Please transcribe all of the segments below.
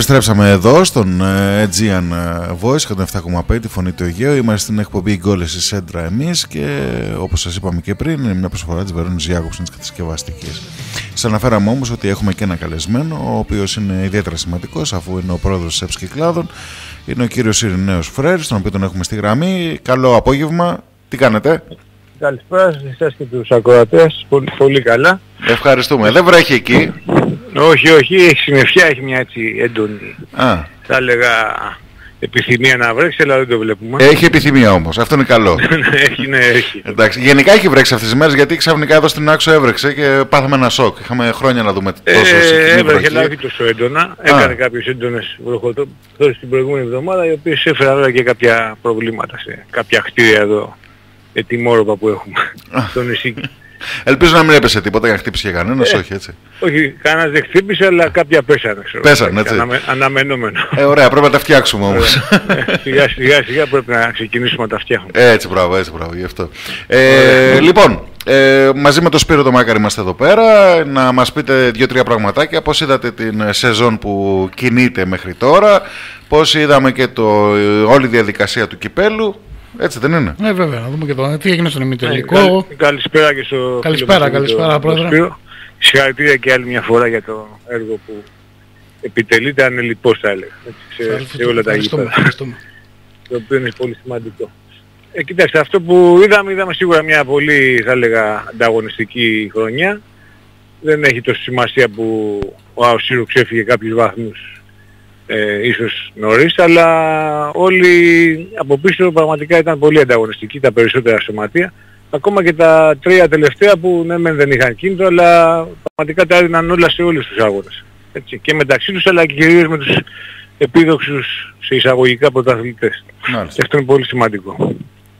Επιστρέψαμε εδώ στον Aegean Voice 107,5, τη φωνή του Αιγαίου. Είμαστε στην εκπομπή Γκόλες στη Σέντρα εμείς και όπως σας είπαμε και πριν, είναι μια προσφορά της Βερόνης Γιάκοψεν της κατασκευαστικής. Σας αναφέραμε όμως ότι έχουμε και ένα καλεσμένο, ο οποίος είναι ιδιαίτερα σημαντικός, αφού είναι ο πρόεδρος της ΕΠΣ Κυκλάδων. Είναι ο κύριος Ειρηναίος Φρέρης, τον οποίο τον έχουμε στη γραμμή. Καλό απόγευμα, τι κάνετε? Καλησπέρα σε εσάς και τους ακροατές, πολύ καλά. Ευχαριστούμε. Δεν βρέχει εκεί? Όχι, έχει συννεφιά, έχει μια έτσι έντονη, θα έλεγα, επιθυμία να βρέξει, αλλά δεν το βλέπουμε. Έχει επιθυμία όμως, αυτό είναι καλό. έχει. Εντάξει, γενικά έχει βρέξει αυτές τις μέρες, γιατί ξαφνικά εδώ στην Άξο έβρεξε και πάθαμε ένα σοκ. Είχαμε χρόνια να δούμε τόσο συχνή βροχή. Αλλά όχι τόσο έντονα. Έκανε κάποιες έντονες βροχοπτώσεις την προηγούμενη εβδομάδα, οι οποίες έφεραν όλα και κάποια προβλήματα σε κάποια κτίρια εδώ, ετοιμόρροπα που έχουμε στο νησί. Ελπίζω να μην έπεσε τίποτα για να χτύπησε και κανένας, όχι έτσι? Όχι, κανένας δεν χτύπησε, αλλά κάποια πέσανε. Πέσανε, έτσι. Αναμενόμενο. Ωραία, πρέπει να τα φτιάξουμε όμως. Σιγά πρέπει να ξεκινήσουμε να τα φτιάχνουμε. Έτσι, μπράβο, γι' αυτό. Λοιπόν, μαζί με τον Σπύρο το Μάκαρη είμαστε εδώ πέρα. Να μας πείτε 2-3 πραγματάκια. Πώς είδατε την σεζόν που κινείται μέχρι τώρα? Πώς είδαμε και όλη η διαδικασία του κυπέλου? Έτσι δεν είναι? Ναι, βέβαια, να δούμε και το τι έγινε στον ημιτελικό. Καλησπέρα και στο Καλησπέρα, πρόεδρε. Συγχαρητήρια και άλλη μια φορά για το έργο που επιτελείται, ανελιπώς θα έλεγα, σε όλα τα γήπεδα. Το οποίο είναι πολύ σημαντικό. Κοιτάξτε, αυτό που είδαμε σίγουρα μια πολύ, θα έλεγα, ανταγωνιστική χρονιά. Δεν έχει τόση σημασία που ο Αοσύρου ξέφυγε κάποιους βαθμούς, ίσως νωρίς, αλλά όλοι από πίσω πραγματικά ήταν πολύ ανταγωνιστικοί, τα περισσότερα σωματεία. Ακόμα και τα 3 τελευταία που ναι μεν δεν είχαν κίνητρο, αλλά πραγματικά τα έδιναν όλα σε όλους τους άγωνες. Έτσι, και μεταξύ τους, αλλά και κυρίως με τους επίδοξους σε εισαγωγικά πρωταθλητές. Αυτό είναι πολύ σημαντικό.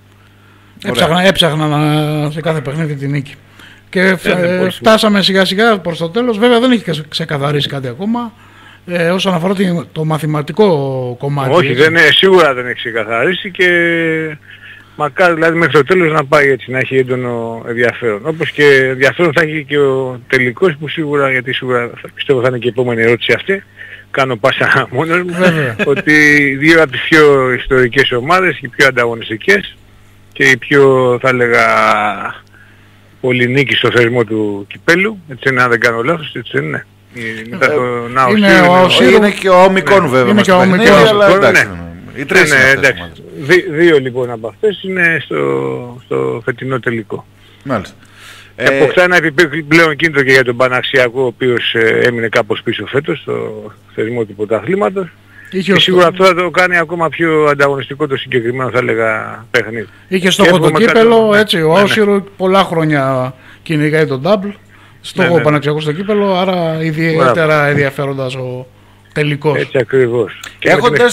Έψαχνα σε κάθε παιχνίδι την νίκη. Και φτάσαμε σιγά σιγά προς το τέλος. Βέβαια δεν έχει ξεκαθαρίσει κάτι ακόμα. Όσον αφορά το μαθηματικό κομμάτι. Όχι, σίγουρα δεν έχει ξεκαθαρίσει και μακάρι δηλαδή μέχρι το τέλος να πάει έτσι, να έχει έντονο ενδιαφέρον. Όπως και ενδιαφέρον θα έχει και ο τελικός, που σίγουρα, γιατί σίγουρα πιστεύω θα είναι και η επόμενη ερώτηση αυτή, κάνω πάσα μόνος μου, ότι δύο από τις πιο ιστορικές ομάδες και οι πιο ανταγωνιστικές και οι πιο, θα έλεγα, πολυνίκοι στο θεσμό του κυπέλου, έτσι είναι, αν δεν κάνω λάθος, έτσι δεν είναι? Είναι και ο Ομικόν βέβαια. Είναι και ο Ομικόν. Οι τρεις είναι αυτές. Δύο λοιπόν από αυτές είναι στο φετινό τελικό. Μάλιστα. Αποκτά ένα επιπλέον κίνητρο και για τον Παναξιακό, ο οποίος έμεινε κάπως πίσω φέτος στο θεσμό του πρωταθλήματος. Και σίγουρα αυτό θα το κάνει ακόμα πιο ανταγωνιστικό το συγκεκριμένο, θα έλεγα, παιχνίδι. Είχε στόχο το κύπελο, έτσι, ο Άουσιρο πολλά χρόνια κυνηγάει τον double. Στόχο Παναξιακό στο κύπελο, άρα ιδιαίτερα ενδιαφέροντας ο τελικός. Έτσι ακριβώς. Και έχοντας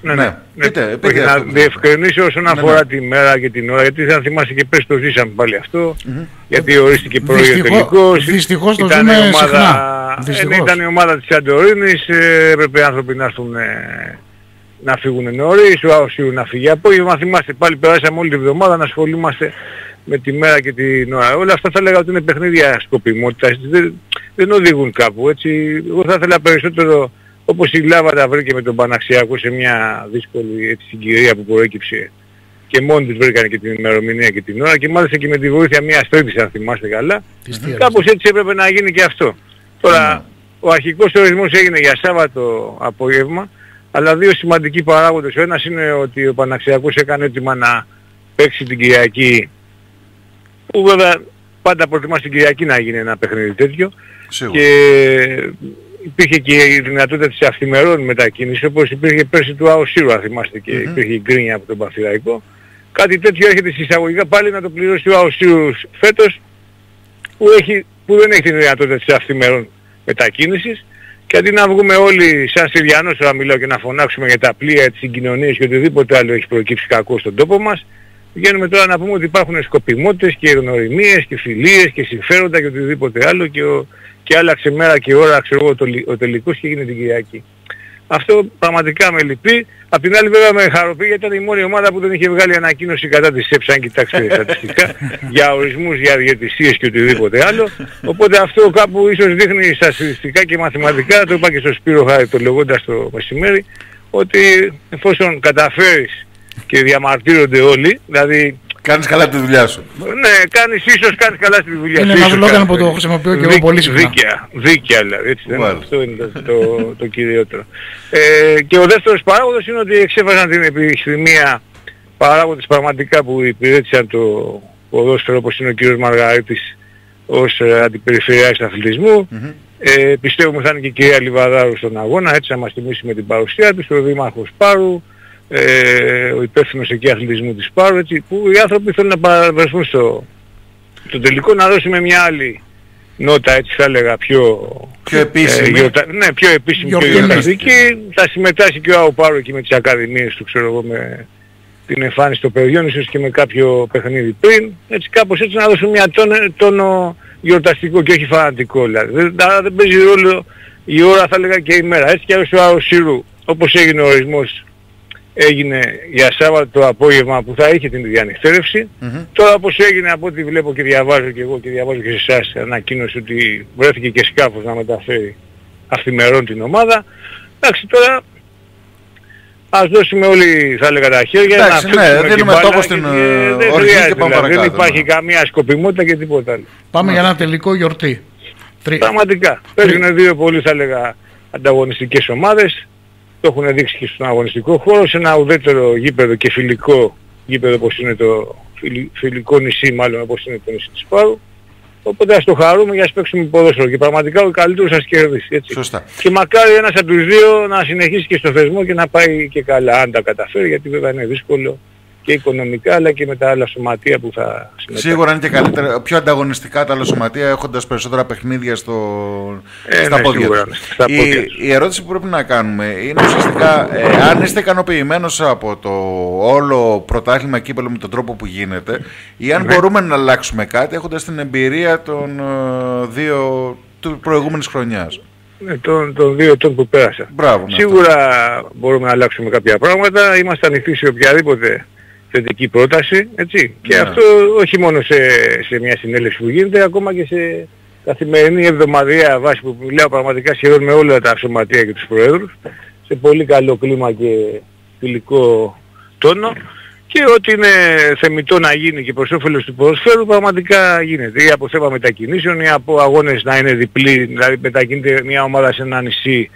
να διευκρινίσω όσον αφορά τη μέρα και την ώρα, γιατί θα θυμάσαι και πες το ζήσαμε πάλι αυτό, γιατί ορίστηκε πρωί ο τελικός. Δυστυχώς το ζούμε συχνά. Ήταν η ομάδα της Σαντορίνης, έπρεπε οι άνθρωποι να έρθουν να φύγουν νωρίς, ο Αοσίου να φύγει απόγευμα. Θυμάστε πάλι περάσαμε όλη τη βδομάδα να ασχολούμαστε με τη μέρα και την ώρα. Όλα αυτά θα λέγα ότι είναι παιχνίδια σκοπιμότητας, δεν οδηγούν κάπου, έτσι. Εγώ θα ήθελα περισσότερο, όπως η Λάβα τα βρήκε με τον Παναξιακό σε μια δύσκολη έτσι, συγκυρία που προέκυψε και μόνοι τους βρήκαν και την ημερομηνία και την ώρα και μάλιστα και με τη βοήθεια μιας τρίτης, αν θυμάστε καλά. Κάπως έτσι έπρεπε να γίνει και αυτό. Τώρα, ο αρχικός ορισμός έγινε για Σάββατο απόγευμα, αλλά δύο σημαντικοί παράγοντες. Ο ένας είναι ότι ο Παναξιακός έκανε έτοιμα να παίξει την Κυριακή, που βέβαια πάντα προτιμά στην Κυριακή να γίνει ένα παιχνίδι τέτοιο. Σίγουρα. Και υπήρχε και η δυνατότητα της αυθημερών μετακίνησης, όπως υπήρχε πέρσι του Αοσύρου, αν θυμάστε, και υπήρχε η γκρίνια από τον Παθηραϊκό. Κάτι τέτοιο έρχεται εισαγωγικά πάλι να το πληρώσει ο Αοσύρου φέτος, που δεν έχει τη δυνατότητα της αυθημερών μετακίνησης. Και αντί να βγούμε όλοι σαν Συριανός, τώρα μιλάω, και να φωνάξουμε για τα πλοία, τις συγκοινωνίες και οτιδήποτε άλλο έχει προκύψει κακό στον τόπο μας, βγαίνουμε τώρα να πούμε ότι υπάρχουν σκοπιμότητες και γνωριμίες και φιλίες και συμφέροντα και οτιδήποτε άλλο και άλλαξε μέρα και ώρα, ξέρω εγώ, ο τελικός και έγινε την Κυριακή. Αυτό πραγματικά με λυπεί. Απ' την άλλη βέβαια με χαροποιεί γιατί ήταν η μόνη ομάδα που δεν είχε βγάλει ανακοίνωση κατά της ΕΠΣ, αν κοιτάξετε στατιστικά, για ορισμούς, για διαιτησίες και οτιδήποτε άλλο. Οπότε αυτό κάπου ίσως δείχνει στατιστικά και μαθηματικά, το είπα και στο Σπύρο χαριτολογώντας το μεσημέρι, ότι εφόσον καταφέρεις και διαμαρτύρονται όλοι, δηλαδή... Κάνεις καλά τη δουλειά σου. Ναι, ίσως κάνεις καλά τη δουλειά σου. Είναι ένα σλόγγαν που το χρησιμοποιώ και εγώ πολύ συχνά. Δίκαια δηλαδή, έτσι δεν αυτό είναι το κυριότερο. Και ο δεύτερος παράγοντας είναι ότι εξέφρασαν την επισημία παράγοντες πραγματικά που υπηρέτησαν το ποδόσφαιρο, όπως είναι ο κύριος Μαργαρίτης ως αντιπεριφερειάρχης αθλητισμού. Πιστεύουμε θα είναι και η κυρία Λιβαδάρου στον αγώνα, έτσι να μας τιμήσει με την παρουσία της, ο Δήμαρχος Πάρου, ο υπεύθυνος εκεί αθλητισμού της Πάρου, έτσι, που οι άνθρωποι θέλουν να παραβρεθούν στο τελικό, να δώσουμε μια άλλη νότα, έτσι θα έλεγα, πιο επίσημη. Ναι, πιο επίσημη, πιο γιορταστική. Θα συμμετάσχει και ο ΑΟΠΑΡΟ εκεί με τις ακαδημίες του, ξέρω εγώ, με την εμφάνιση των παιδιών, ίσως και με κάποιο παιχνίδι πριν, έτσι κάπως έτσι να δώσουμε μια τόνο γιορταστικό και όχι φανατικό δηλαδή. Δεν παίζει ρόλο η ώρα, θα έλεγα, και η μέρα. Έτσι κι άλλως ο Αοσύρου, όπως έγινε ο ορισμός, έγινε για Σάββατο το απόγευμα που θα είχε την διανυκτέρευση. Τώρα όπως έγινε, από ό,τι βλέπω και διαβάζω και εγώ και διαβάζω και σε εσάς, ανακοίνωση ότι βρέθηκε και σκάφος να μεταφέρει αυθημερών την ομάδα. Εντάξει, τώρα ας δώσουμε όλοι, θα έλεγα, τα χέρια. Εντάξει, να ναι, δίνουμε τόπο στην οργή και πάμε παρακάτω. Δεν υπάρχει καμία σκοπιμότητα και τίποτα άλλο. Πάμε για ένα τελικό γιορτή. Πραγματικά. Παίζουν δύο πολύ, θα έλεγα, ανταγωνιστικές ομάδες. Το έχουν δείξει και στον αγωνιστικό χώρο, σε ένα ουδέτερο γήπεδο και φιλικό γήπεδο, όπως είναι το φιλικό νησί, μάλλον όπως είναι το νησί της Πάρου. Οπότε ας το χαρούμε για να παίξουμε ποδόσφαιρο και πραγματικά ο καλύτερος σας κερδίσει. Έτσι. Σωστά. Και μακάρι ένας από τους δύο να συνεχίσει και στο θεσμό και να πάει και καλά, αν τα καταφέρει, γιατί βέβαια είναι δύσκολο και οικονομικά αλλά και με τα άλλα σωματεία που θα συμμετέχουν. Σίγουρα είναι και καλύτερα, πιο ανταγωνιστικά τα άλλα σωματεία, έχοντας περισσότερα παιχνίδια στα πόδια τους. Η ερώτηση που πρέπει να κάνουμε είναι ουσιαστικά αν είστε ικανοποιημένος από το όλο πρωτάθλημα κύπελλο με τον τρόπο που γίνεται ή αν μπορούμε να αλλάξουμε κάτι έχοντας την εμπειρία των δύο του προηγούμενης χρονιάς. Των δύο ετών που πέρασαν. Μπράβο, σίγουρα μπορούμε να αλλάξουμε κάποια πράγματα. Είμαστε ανοιχτοί σε οποιαδήποτε θετική πρόταση, έτσι. Και αυτό όχι μόνο σε μια συνέλευση που γίνεται, ακόμα και σε καθημερινή εβδομαδιαία βάση που μιλάω πραγματικά σχεδόν με όλα τα σωματεία και τους προέδρους, σε πολύ καλό κλίμα και φιλικό τόνο. Και ό,τι είναι θεμιτό να γίνει και προς όφελος του ποδοσφαίρου πραγματικά γίνεται. Ή από θέμα μετακινήσεων ή από αγώνες να είναι διπλοί, δηλαδή μετακινείται μια ομάδα σε ένα νησί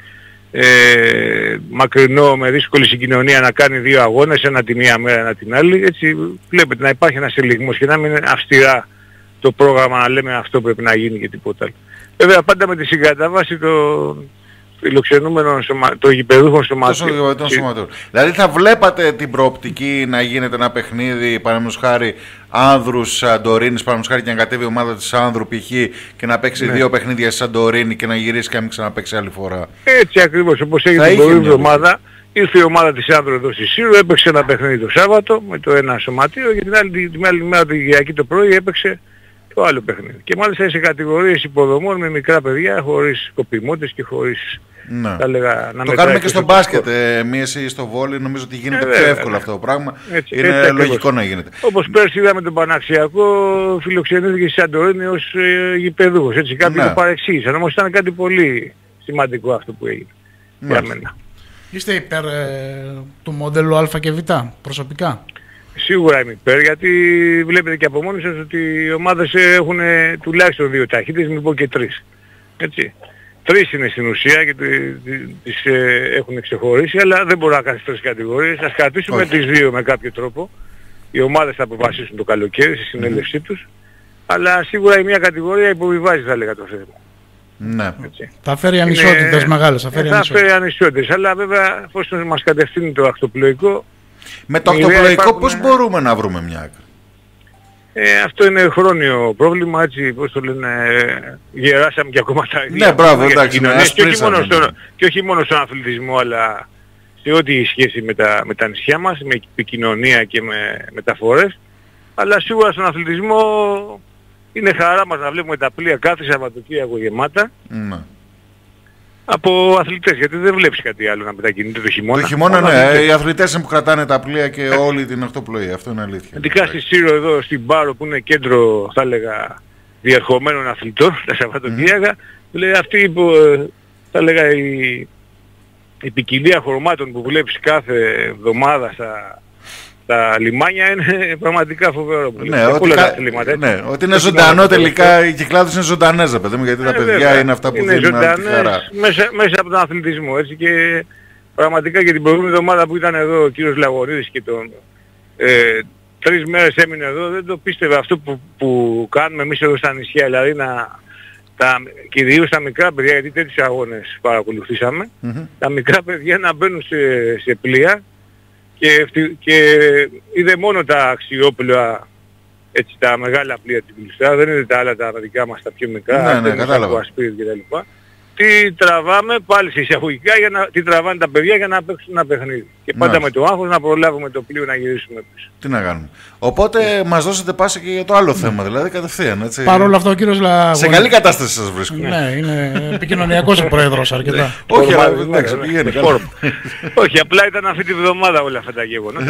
μακρινό με δύσκολη συγκοινωνία να κάνει δύο αγώνες, ένα τη μία μέρα, ένα την άλλη. Έτσι βλέπετε να υπάρχει ένας ελιγμός και να μην είναι αυστηρά το πρόγραμμα να λέμε αυτό πρέπει να γίνει και τίποτα άλλο. Βέβαια πάντα με τη συγκατάβαση των φιλοξενούμενων των γηπεδούχων σωματείων. Δηλαδή θα βλέπατε την προοπτική να γίνεται ένα παιχνίδι, παραδείγματος χάρη Άνδρους Σαντορίνης, παραδείγματος χάρη και να κατέβει η ομάδα της Άνδρου π.χ. και να παίξει δύο παιχνίδια στη Σαντορίνη και να γυρίσει και να μην ξαναπαίξει άλλη φορά. Έτσι ακριβώς, όπως έγινε την προηγούμενη εβδομάδα. Ήρθε η ομάδα της Άνδρου εδώ στη Σύρου, έπαιξε ένα παιχνίδι το Σάββατο με το ένα σωματείο και την άλλη μέρα την Κυριακή το πρωί έπαιξε το άλλο παιχνίδι. Και μάλιστα σε κατηγορίες υποδομών με μικρά παιδιά, χωρίς σκοπιμότητες και χωρίς... Θα λέγα, να το κάνουμε και στο μπάσκετ. Εμείς στο βόλεϊ νομίζω ότι γίνεται πιο εύκολο αυτό το πράγμα. Είναι λογικό να γίνεται. Όπως πέρσι είδαμε τον Παναξιακό φιλοξενήθηκε στη Σαντορίνη ως γηπεδούχος. Έτσι κάποιοι το παρεξήγησαν. Όμως ήταν κάτι πολύ σημαντικό αυτό που έγινε. Για μένα. Είστε υπέρ του μοντέλου Α και Β προσωπικά? Σίγουρα είμαι υπέρ, γιατί βλέπετε και από μόνοι σας ότι οι ομάδες έχουν τουλάχιστον δύο ταχύτητες, μην πω και τρεις. Έτσι. Τρεις είναι στην ουσία και τις έχουν ξεχωρίσει, αλλά δεν μπορώ να κάνεις τρεις κατηγορίες. Ας κρατήσουμε τις δύο με κάποιο τρόπο. Οι ομάδες θα αποφασίσουν το καλοκαίρι στη συνέλευσή τους, αλλά σίγουρα η μία κατηγορία υποβιβάζει, θα έλεγα, το θέμα. Ναι. Θα φέρει ανισότητες μεγάλες. Θα φέρει ανισότητες, αλλά βέβαια εφόσον μας κατευθύνει το ακτοπλοϊκό. Με το ακτοπλοϊκό πώς μπορούμε να βρούμε μια άκρη? Αυτό είναι χρόνιο πρόβλημα, έτσι, πώς το λένε, γεράσαμε και ακόμα τα ίδια. Ναι, μπράβο, εντάξει, και όχι μόνο στον αθλητισμό, αλλά σε ό,τι σχέση με τα νησιά μας, με επικοινωνία και με μεταφορές. Αλλά σίγουρα στον αθλητισμό είναι χαρά μας να βλέπουμε τα πλοία κάθε Σαββατοκύριακο γεμάτα. Από αθλητές, γιατί δεν βλέπεις κάτι άλλο να μετακινείται το χειμώνα. Το χειμώνα, ναι, οι αθλητές είναι που κρατάνε τα πλοία και όλη την ορθοπλοεία, αυτό είναι αλήθεια. Ειδικά στη Σύρο εδώ, στην Πάρο που είναι κέντρο, θα έλεγα, διερχομένων αθλητών, τα Σαββατοκύριακα, λέει αυτή που, θα έλεγα, η ποικιλία χρωμάτων που βλέπεις κάθε εβδομάδα στα λιμάνια είναι πραγματικά φοβερό. Ναι, ότι είναι ζωντανό τελικά, οι Κυκλάδες είναι ζωντανές, ρε παιδί μου, γιατί τα παιδιά είναι αυτά που δίνουν αυτή τη χαρά. Μέσα από τον αθλητισμό, έτσι, και πραγματικά και την προηγούμενη εβδομάδα που ήταν εδώ ο κύριος Λαγωνίδης και τον 3 μέρες έμεινε εδώ, δεν το πίστευε αυτό που κάνουμε εμείς εδώ στα νησιά, δηλαδή κυρίως τα μικρά παιδιά, γιατί τέτοιους αγώνες παρακολουθήσαμε, τα μικρά παιδιά να μπαίνουν σε πλοία και είδε μόνο τα αξιόπλοα, έτσι, τα μεγάλα πλοία της Γλυστρά, δεν είναι τα άλλα τα δικά μας τα πιο μικρά, ναι, κατάλαβα. κτλ. Τι τραβάμε πάλι σε εισαγωγικά, τι τραβάνε τα παιδιά για να παίξουν ένα παιχνίδι. Και πάντα με το άγχος να προλάβουμε το πλοίο να γυρίσουμε πίσω. Τι να κάνουμε. Οπότε μας δώσετε πάσα και για το άλλο θέμα, δηλαδή κατευθείαν. Έτσι. Παρ' όλα αυτά ο κύριος Λαγωνίδης. Σε καλή κατάσταση σας βρίσκω. Ναι, είναι επικοινωνιακός ο πρόεδρος αρκετά. Όχι, αλλά εντάξει, πηγαίνει. Όχι, απλά ήταν αυτή τη βδομάδα όλα αυτά τα γεγονότα.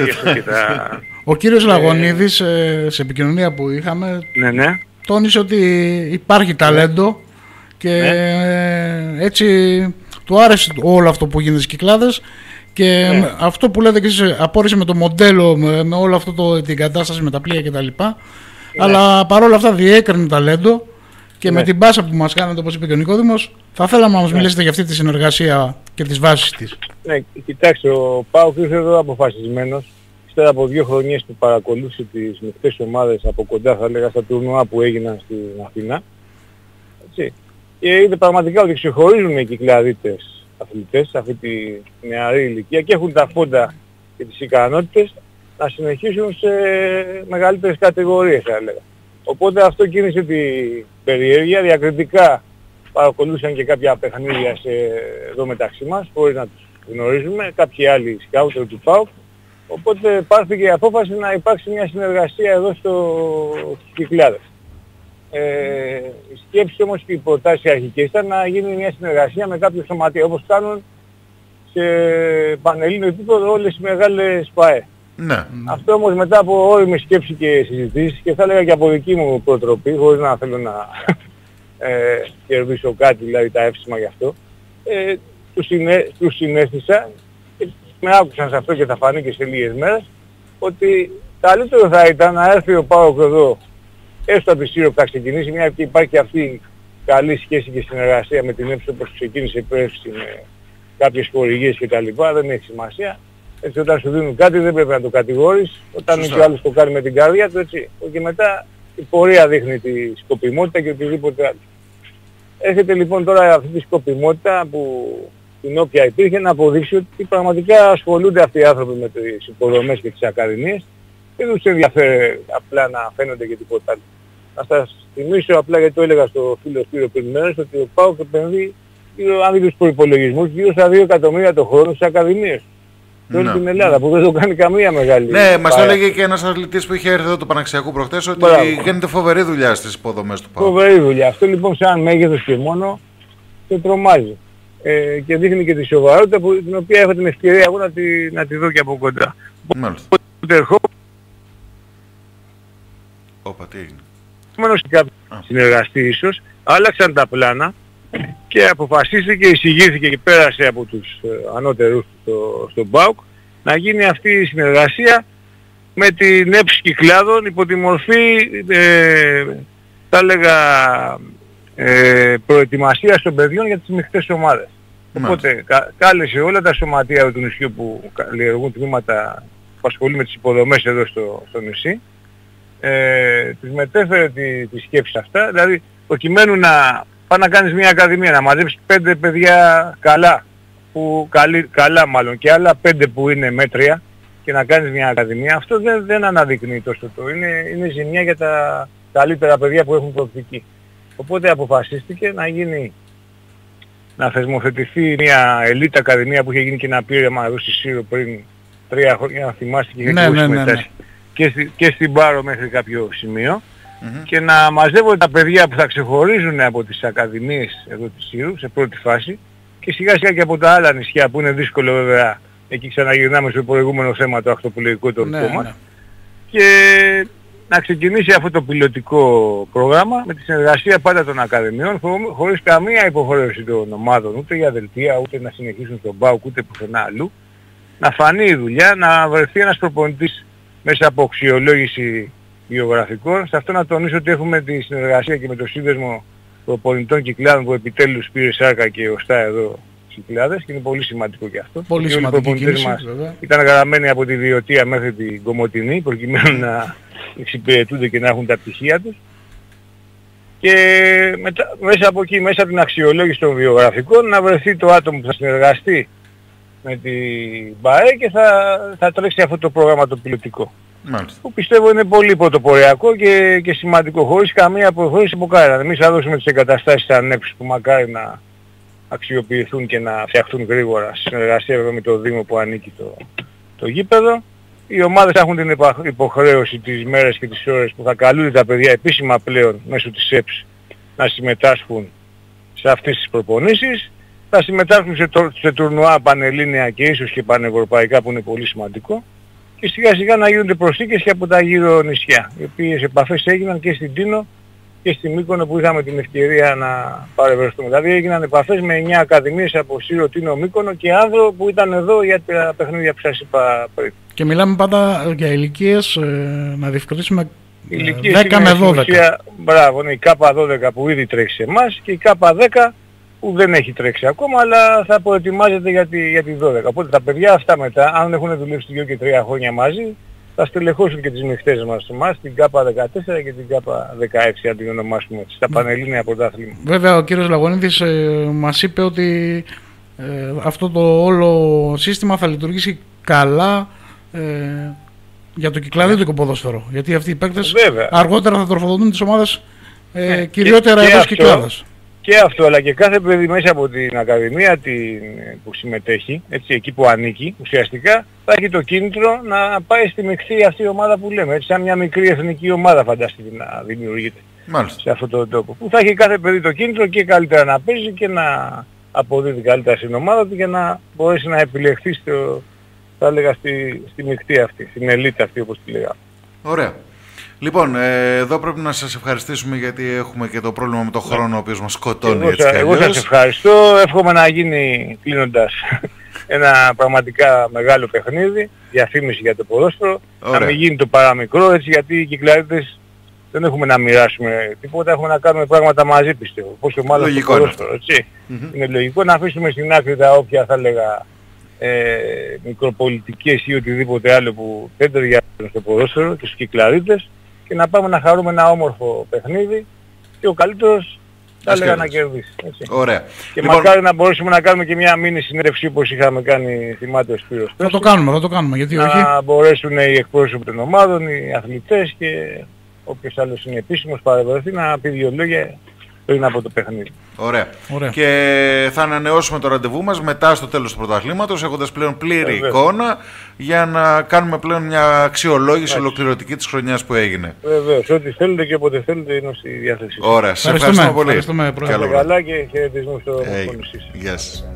Ο κύριος Λαγωνίδης, σε επικοινωνία που είχαμε, τόνισε ότι υπάρχει ταλέντο. Και έτσι του άρεσε όλο αυτό που γίνεται στις Κυκλάδες και αυτό που λέτε και εσείς, απόρρισε με το μοντέλο, με όλο αυτό την κατάσταση με τα πλοία κτλ. Αλλά παρόλα αυτά διέκρινε ταλέντο και με την πάσα που μας κάνετε, όπως είπε και ο Νικόδημος, θα θέλαμε να μας μιλήσετε για αυτή τη συνεργασία και τις βάσεις της. Ναι, κοιτάξτε, ο ΠΑΟΚ ήρθε εδώ αποφασισμένος, ύστερα από 2 χρονιές που παρακολούθησε τις μεικτές ομάδες από κοντά, θα λέγα, στα τουρνουά που έγιναν στην Αθήνα. Έτσι. Και είδε πραγματικά ότι ξεχωρίζουν οι Κυκλαδίτες αθλητές σε αυτή τη νεαρή ηλικία και έχουν τα φόντα και τις ικανότητες να συνεχίσουν σε μεγαλύτερες κατηγορίες, θα έλεγα. Οπότε αυτό κίνησε την περιέργεια, διακριτικά παρακολούθησαν και κάποια παιχνίδια εδώ μεταξύ μας, χωρίς να τους γνωρίζουμε, κάποιοι άλλοι σκάουτερ του ΠΑΟΚ. Οπότε πάρθηκε η απόφαση να υπάρξει μια συνεργασία εδώ στους Κυκλάδες. Η σκέψη όμως και η προτάση αρχικές ήταν να γίνει μια συνεργασία με κάποιο σωματείο, όπως κάνουν σε πανελλήνιο επίπεδο όλες οι μεγάλες ΠΑΕ. Ναι. Αυτό όμως μετά από όριμη σκέψη και συζητήσεις, και θα έλεγα και από δική μου προτροπή, χωρίς να θέλω να κερδίσω κάτι, δηλαδή τα εύσημα γι' αυτό, τους συνέστησα και με άκουσαν σε αυτό και θα φανεί και σε λίγες μέρες, ότι καλύτερο θα ήταν να έρθει ο ΠΑΟΚ εδώ, έστω από τη Σύρο που θα ξεκινήσει, μια και υπάρχει αυτή καλή σχέση και συνεργασία με την ΕΠΣ όπως ξεκίνησε πέρσι με κάποιες χορηγίες και τα λοιπά, δεν έχει σημασία. Έτσι, όταν σου δίνουν κάτι δεν πρέπει να το κατηγορείς, όταν και ο άλλος το κάνει με την καρδιά του, έτσι. Και μετά η πορεία δείχνει τη σκοπιμότητα και οτιδήποτε άλλο. Έρχεται λοιπόν τώρα αυτή τη σκοπιμότητα την οποία υπήρχε να αποδείξει ότι πραγματικά ασχολούνται αυτοί οι άνθρωποι με τις υποδομές και τις ακαδημίες. Δεν τους ενδιαφέρει απλά να φαίνονται και τίποτα άλλο. Να σας θυμίσω απλά, γιατί το έλεγα στο φίλο Σπύρο πριν μέρες, ότι ο ΠΑΟΚ επενδύει, αν δει τους προϋπολογισμούς, γύρω στα 2 εκατομμύρια το χρόνο στις ακαδημίες. Σε όλη την Ελλάδα, που δεν το κάνει καμία μεγάλη. Ναι, μας το έλεγε και ένας αθλητής που είχε έρθει εδώ του Παναξιακού προχτές, ότι γίνεται φοβερή δουλειά στις υποδομές του ΠΑΟΚ. Φοβερή δουλειά. Αυτό λοιπόν σε ένα μέγεθος και μόνο και τρομάζει. Και δείχνει και τη σοβαρότητα την οποία έχω την ευκαιρία εγώ να τη δω και από κοντά. Μάλιστα. Όπα, τι έγινε. Μένω σε κάποιο συνεργαστή ίσως, άλλαξαν τα πλάνα και αποφασίστηκε, εισηγήθηκε και πέρασε από τους ανώτερους στον ΠΑΟΚ να γίνει αυτή η συνεργασία με την ΕΠΣ Κυκλάδων υπό τη μορφή, θα έλεγα, προετοιμασίας των παιδιών για τις μειχτές ομάδες. Οπότε κάλεσε όλα τα σωματεία του νησιού που καλλιεργούν τμήματα που ασχολούν με τις υποδομές εδώ στο νησί, τους μετέφερε τη σκέψη αυτά, δηλαδή προκειμένου να πάει να κάνεις μια ακαδημία, να μαζέψεις 5 παιδιά καλά μάλλον και άλλα 5 που είναι μέτρια και να κάνεις μια ακαδημία, αυτό δεν αναδεικνύει τόσο το. Είναι ζημιά για τα καλύτερα παιδιά που έχουν προοπτική. Οπότε αποφασίστηκε να θεσμοθετηθεί μια ελίτ ακαδημία που είχε γίνει και ένα πείραμα εδώ στη Σύρο πριν 3 χρόνια, να θυμάστε, και είχε συμμετάσχει και στην Πάρο μέχρι κάποιο σημείο, και να μαζεύονται τα παιδιά που θα ξεχωρίζουν από τις ακαδημίες εδώ της Σύρου σε πρώτη φάση και σιγά σιγά και από τα άλλα νησιά που είναι δύσκολο βέβαια. Εκεί ξαναγυρνάμε στο προηγούμενο θέμα το ακτοπλοϊκό το δικό μας. Και να ξεκινήσει αυτό το πιλωτικό πρόγραμμα με τη συνεργασία πάντα των ακαδημιών, χωρίς καμία υποχρέωση των ομάδων, ούτε για δελτία, ούτε να συνεχίσουν στον ΠΑΟΚ, ούτε πουθενά αλλού. Να φανεί η δουλειά, να βρεθεί ένας προπονητής μέσα από αξιολόγηση βιογραφικών. Σε αυτό να τονίσω ότι έχουμε τη συνεργασία και με το Σύνδεσμο Προπονητών Κυκλάδων που επιτέλους πήρε σάρκα και οστά εδώ στις Κυκλάδες και είναι πολύ σημαντικό και αυτό. Πολύ σημαντικό. Οι προπονητές μας ήταν γραμμένοι από τη Βιωτία μέχρι την Κομοτηνή προκειμένου να εξυπηρετούνται και να έχουν τα πτυχία τους. Και μέσα από εκεί, μέσα από την αξιολόγηση των βιογραφικών, να βρεθεί το άτομο που θα συνεργαστεί με την ΠΑΕ και θα τρέξει αυτό το πρόγραμμα το πιλωτικό. Μάλιστα. Που πιστεύω είναι πολύ πρωτοποριακό και σημαντικό, χωρίς καμία προχώρηση από κανέναν. Εμείς θα δώσουμε τις εγκαταστάσεις ανέψεις που μακάρι να αξιοποιηθούν και να φτιαχτούν γρήγορα στη συνεργασία με το Δήμο που ανήκει το γήπεδο. Οι ομάδες έχουν την υποχρέωση τις μέρες και τις ώρες που θα καλούνται τα παιδιά επίσημα πλέον μέσω της ΕΠΣ να συμμετάσχουν σε αυτές τις προπονήσεις. Θα συμμετάσχουν σε τουρνουά πανελλήνια και ίσως και πανευρωπαϊκά που είναι πολύ σημαντικό. Και σιγά σιγά να γίνονται προσθήκες και από τα γύρω νησιά, οι οποίες επαφές έγιναν και στην Τίνο και στη Μύκονο που είχαμε την ευκαιρία να παρευρεθούμε. Δηλαδή έγιναν επαφές με 9 ακαδημίες από Σύρο, Τίνο, Μύκονο και Άνδρο που ήταν εδώ για τα παιχνίδια που σας είπα πριν. Και μιλάμε πάντα για ηλικίες, να διευκρινίσουμε, ηλικίες 10 με 12. Ουσία, μπράβο, είναι η K12 που ήδη τρέχει σε εμάς και η K10 που δεν έχει τρέξει ακόμα, αλλά θα προετοιμάζεται για τη 12. Οπότε τα παιδιά αυτά μετά, αν έχουν δουλέψει 2 και 3 χρόνια μαζί, θα στελεχώσουν και τις μειχτές μας εμάς, την K14 και την K16, αν την ονομάσουμε έτσι, στα πανελλήνια πρωτάθλημα. Βέβαια, ο κύριος Λαγωνίδης μας είπε ότι αυτό το όλο σύστημα θα λειτουργήσει καλά για το κυκλαδίτικο ποδόσφαιρο. Γιατί αυτοί οι παίκτες αργότερα θα τροφοδοτούν τις ομάδες κυριότερα εδώ στις Κυκλάδες. Και αυτό, αλλά και κάθε παιδί μέσα από την Ακαδημία που συμμετέχει, έτσι, εκεί που ανήκει, ουσιαστικά θα έχει το κίνητρο να πάει στη μειχτή αυτή η ομάδα που λέμε. Έτσι, σαν μια μικρή εθνική ομάδα φανταστείτε να δημιουργείται. Μάλιστα. Σε αυτό το τόπο. Που θα έχει κάθε παιδί το κίνητρο και καλύτερα να παίζει και να αποδίδει καλύτερα στην ομάδα του και να μπορέσει να επιλεχθεί θα έλεγα στη μειχτή αυτή, στην ελίτ αυτή όπως τη λέγαμε. Ωραία. Λοιπόν, εδώ πρέπει να σας ευχαριστήσουμε γιατί έχουμε και το πρόβλημα με τον χρόνο ο οποίος μας σκοτώνει έτσι κι αλλιώς. Εγώ σας ευχαριστώ. Εύχομαι να γίνει, κλείνοντας, ένα πραγματικά μεγάλο παιχνίδι, διαφήμιση για το ποδόσφαιρο. Να μην γίνει το παραμικρό, έτσι, γιατί οι Κυκλαδίτες δεν έχουμε να μοιράσουμε τίποτα, έχουμε να κάνουμε πράγματα μαζί πιστεύω. Πόσο μάλλον στο ποδόσφαιρο, έτσι. Είναι λογικό να αφήσουμε στην άκρη τα όποια θα έλεγα μικροπολιτικές ή οτιδήποτε άλλο που δεν ταιριάζουν στο ποδόσφαιρο και στους Κυκλαδίτες και να πάμε να χαρούμε ένα όμορφο παιχνίδι και ο καλύτερος θα έλεγα να κερδίσει. Έτσι. Ωραία. Και λοιπόν, μακάρι να μπορέσουμε να κάνουμε και μια μίνι συνέντευξη όπως είχαμε κάνει, θυμάται ο Σπύρος. Θα το κάνουμε, γιατί όχι. Να μπορέσουν οι εκπρόσωποι των ομάδων, οι αθλητές και όποιος άλλος είναι επίσημος παρευρεθεί να πει 2 λόγια πριν από το παιχνίδι. Ωραία. Και θα ανανεώσουμε το ραντεβού μας μετά στο τέλος του πρωταθλήματος, έχοντας πλέον πλήρη εικόνα για να κάνουμε πλέον μια αξιολόγηση ολοκληρωτική της χρονιάς που έγινε. Βεβαίως, ό,τι θέλετε και όποτε θέλετε είναι στη διάθεσή σας. Ωραία, σε ευχαριστούμε πολύ. Ευχαριστούμε, καλά και χαιρετισμούς στο Γεια σας.